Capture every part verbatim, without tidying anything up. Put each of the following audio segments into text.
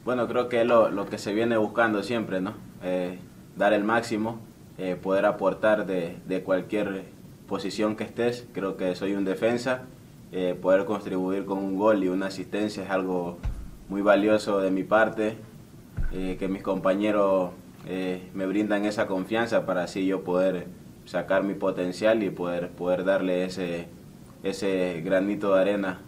Bueno, creo que es lo, lo que se viene buscando siempre, ¿no? Eh, dar el máximo, eh, poder aportar de, de cualquier posición que estés. Creo que soy un defensa, eh, poder contribuir con un gol y una asistencia es algo muy valioso de mi parte, eh, que mis compañeros eh, me brindan esa confianza para así yo poder sacar mi potencial y poder, poder darle ese, ese granito de arena.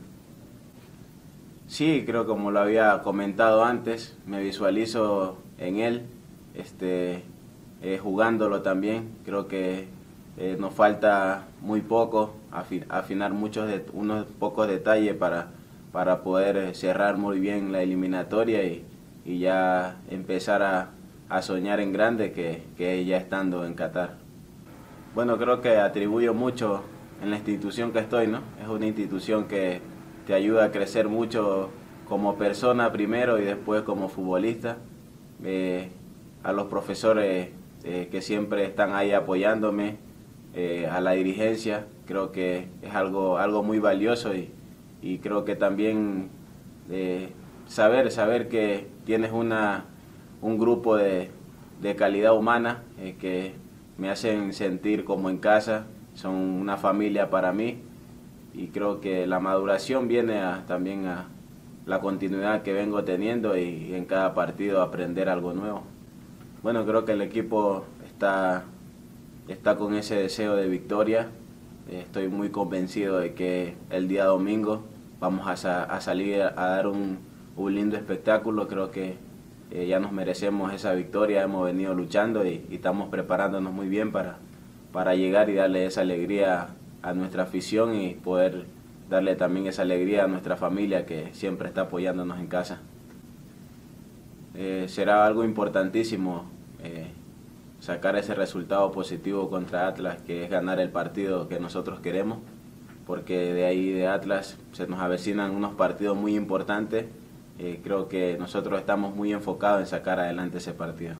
Sí, creo como lo había comentado antes, me visualizo en él, este, eh, jugándolo también. Creo que eh, nos falta muy poco, afi afinar muchos de, unos pocos detalles para, para poder cerrar muy bien la eliminatoria y, y ya empezar a, a soñar en grande que, que ya estando en Qatar. Bueno, creo que atribuyo mucho en la institución que estoy, ¿no? Es una institución que te ayuda a crecer mucho como persona primero y después como futbolista. Eh, a los profesores eh, que siempre están ahí apoyándome, eh, a la dirigencia, creo que es algo, algo muy valioso y, y creo que también eh, saber, saber que tienes una, un grupo de, de calidad humana eh, que me hacen sentir como en casa, son una familia para mí y creo que la maduración viene a, también a la continuidad que vengo teniendo y en cada partido aprender algo nuevo. Bueno, creo que el equipo está, está con ese deseo de victoria, estoy muy convencido de que el día domingo vamos a, sa a salir a dar un, un lindo espectáculo, creo que eh, ya nos merecemos esa victoria, hemos venido luchando y, y estamos preparándonos muy bien para, para llegar y darle esa alegría a nuestra afición y poder darle también esa alegría a nuestra familia que siempre está apoyándonos en casa. Eh, será algo importantísimo eh, sacar ese resultado positivo contra Atlas, que es ganar el partido que nosotros queremos, porque de ahí de Atlas se nos avecinan unos partidos muy importantes. Eh, creo que nosotros estamos muy enfocados en sacar adelante ese partido.